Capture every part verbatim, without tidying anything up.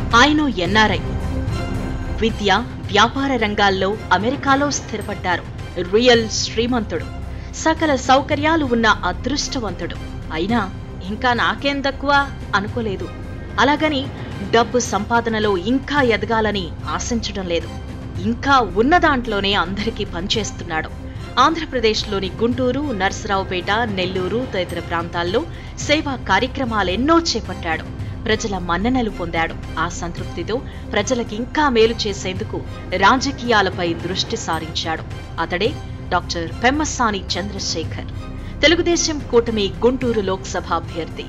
ఆయన ఎన్ఆర్ఐ. విద్య, వ్యాపార రంగాల్లో అమెరికాలో స్థిరపడ్డారు. రియల్ శ్రీమంతుడు, సకల సౌకర్యాలు ఉన్న అదృష్టవంతుడు. అయినా ఇంకా నాకేం తక్కువ అనుకోలేదు. అలాగని డబ్బు సంపాదనలో ఇంకా ఎదగాలని ఆశించడం లేదు. ఇంకా ఉన్న దాంట్లోనే అందరికీ పనిచేస్తున్నాడు. ఆంధ్రప్రదేశ్లోని గుంటూరు, నర్సరావుపేట, నెల్లూరు తదితర ప్రాంతాల్లో సేవా కార్యక్రమాలెన్నో చేపట్టాడు. ప్రజల మన్ననలు పొందాడు. ఆ సంతృప్తితో ప్రజలకి ఇంకా మేలు చేసేందుకు రాజకీయాలపై దృష్టి సారించాడు. అతడే డాక్టర్ పెమ్మసాని చంద్రశేఖర్, తెలుగుదేశం కూటమి గుంటూరు లోక్సభ అభ్యర్థి.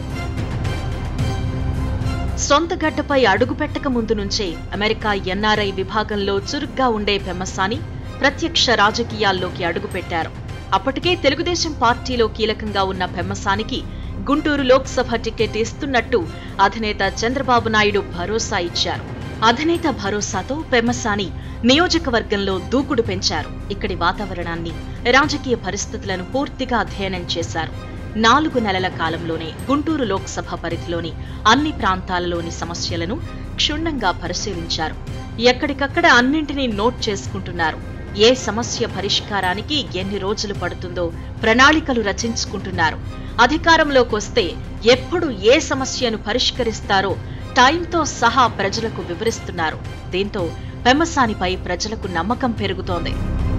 సొంత గడ్డపై అడుగుపెట్టక ముందు నుంచే అమెరికా ఎన్ఆర్ఐ విభాగంలో చురుగ్గా ఉండే పెమ్మసాని ప్రత్యక్ష రాజకీయాల్లోకి అడుగుపెట్టారు. అప్పటికే తెలుగుదేశం పార్టీలో కీలకంగా ఉన్న పెమ్మసానికి గుంటూరు లోక్సభ టికెట్ ఇస్తున్నట్టు అధినేత చంద్రబాబు నాయుడు భరోసా ఇచ్చారు. అధినేత భరోసాతో పెమ్మసాని నియోజకవర్గంలో దూకుడు పెంచారు. ఇక్కడి వాతావరణాన్ని, రాజకీయ పరిస్థితులను పూర్తిగా అధ్యయనం చేశారు. నాలుగు నెలల కాలంలోనే గుంటూరు లోక్సభ పరిధిలోని అన్ని ప్రాంతాలలోని సమస్యలను క్షుణ్ణంగా పరిశీలించారు. ఎక్కడికక్కడ అన్నింటినీ నోట్ చేసుకుంటున్నారు. ఏ సమస్య పరిష్కారానికి ఎన్ని రోజులు పడుతుందో ప్రణాళికలు రచించుకుంటున్నారు. అధికారంలోకి వస్తే ఎప్పుడు ఏ సమస్యను పరిష్కరిస్తారో టైంతో సహా ప్రజలకు వివరిస్తున్నారు. దీంతో పెమ్మసానిపై ప్రజలకు నమ్మకం పెరుగుతోంది.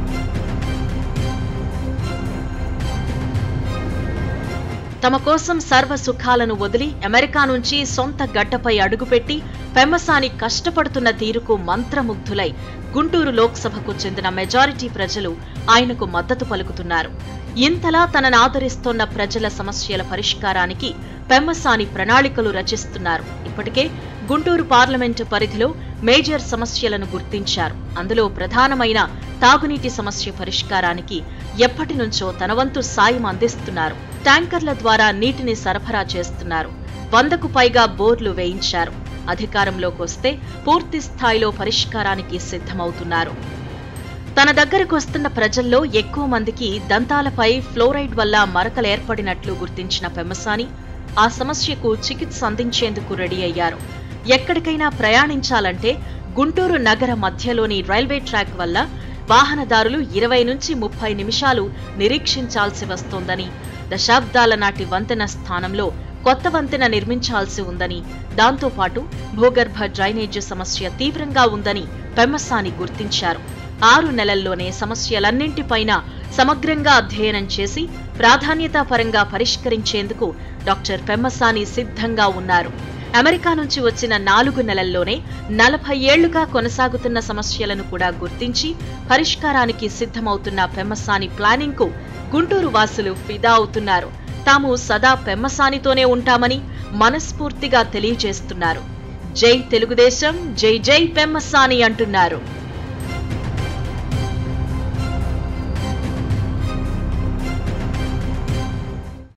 తమ కోసం సర్వ సుఖాలను వదిలి అమెరికా నుంచి సొంత గడ్డపై అడుగుపెట్టి పెమ్మసాని కష్టపడుతున్న తీరుకు మంత్రముగ్ధులై గుంటూరు లోక్సభకు చెందిన మెజారిటీ ప్రజలు ఆయనకు మద్దతు పలుకుతున్నారు. ఇంతలా తనను ఆదరిస్తోన్న ప్రజల సమస్యల పరిష్కారానికి పెమ్మసాని ప్రణాళికలు రచిస్తున్నారు. ఇప్పటికే గుంటూరు పార్లమెంటు పరిధిలో మేజర్ సమస్యలను గుర్తించారు. అందులో ప్రధానమైన తాగునీటి సమస్య పరిష్కారానికి ఎప్పటి నుంచో తన వంతు సాయం అందిస్తున్నారు. ట్యాంకర్ల ద్వారా నీటిని సరఫరా చేస్తున్నారు. వందకు పైగా బోర్లు వేయించారు. అధికారంలోకి వస్తే పూర్తి స్థాయిలో పరిష్కారానికి సిద్ధమవుతున్నారు. తన దగ్గరకు వస్తున్న ప్రజల్లో ఎక్కువ మందికి దంతాలపై ఫ్లోరైడ్ వల్ల మరకలు ఏర్పడినట్లు గుర్తించిన పెమ్మసాని ఆ సమస్యకు చికిత్స అందించేందుకు రెడీ అయ్యారు. ఎక్కడికైనా ప్రయాణించాలంటే గుంటూరు నగర మధ్యలోని రైల్వే ట్రాక్ వల్ల వాహనదారులు ఇరవై నుంచి ముప్పై నిమిషాలు నిరీక్షించాల్సి వస్తోందని, దశాబ్దాల నాటి వంతెన స్థానంలో కొత్త వంతెన నిర్మించాల్సి ఉందని, దాంతోపాటు భూగర్భ డ్రైనేజ్ సమస్య తీవ్రంగా ఉందని పెమ్మసాని గుర్తించారు. ఆరు నెలల్లోనే సమస్యలన్నింటిపైన సమగ్రంగా అధ్యయనం చేసి ప్రాధాన్యతాపరంగా పరిష్కరించేందుకు డాక్టర్ పెమ్మసాని సిద్ధంగా ఉన్నారు. అమెరికా నుంచి వచ్చిన నాలుగు నెలల్లోనే నలభై ఏళ్లుగా కొనసాగుతున్న సమస్యలను కూడా గుర్తించి పరిష్కారానికి సిద్ధమవుతున్న పెమ్మసాని ప్లానింగ్ కు గుంటూరు వాసులు ఫిదా అవుతున్నారు. తాము సదా పెమ్మసానితోనే ఉంటామని మనస్ఫూర్తిగా తెలియజేస్తున్నారు. జై తెలుగుదేశం, జై జై పెమ్మసాని అంటున్నారు.